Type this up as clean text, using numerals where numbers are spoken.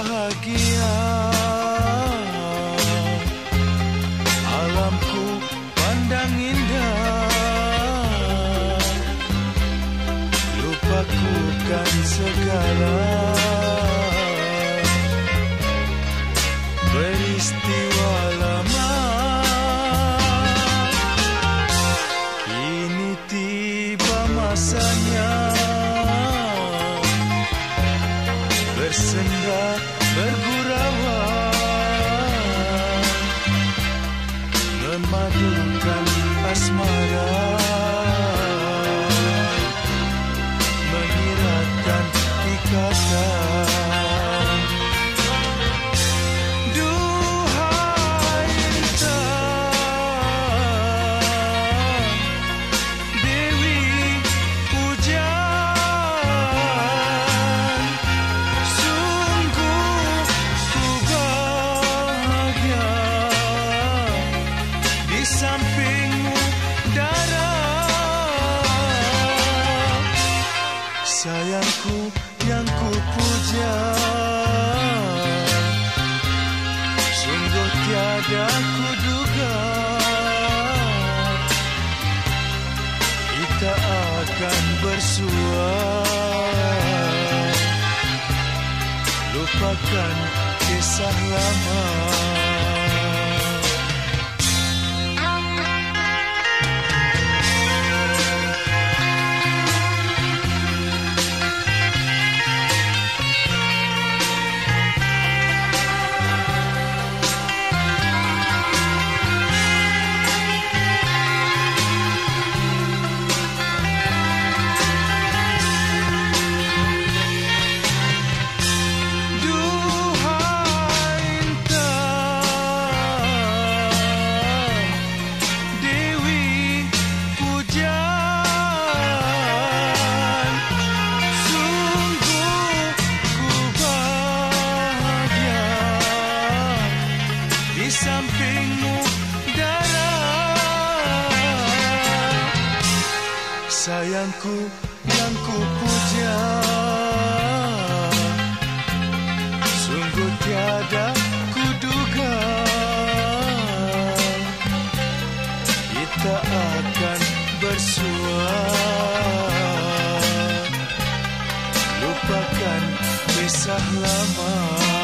bahagia. Alamku pandang indah, lupakan segala peristiwa lama. Kini tiba masanya bersenda bergurauan, memadukan asmara, mengiratkan ikatan. Duhai Intan, Dewi Pujan, sungguh ku bahagia di sampingmu Dara. Sayangku yang ku puja, sungguh tiada ku duga kita akan bersua. Lupakan kisah lama. Di sampingmu Dara. Sayangku yang ku puja, sungguh tiada ku duga kita akan bersua. Lupakan kisah lama.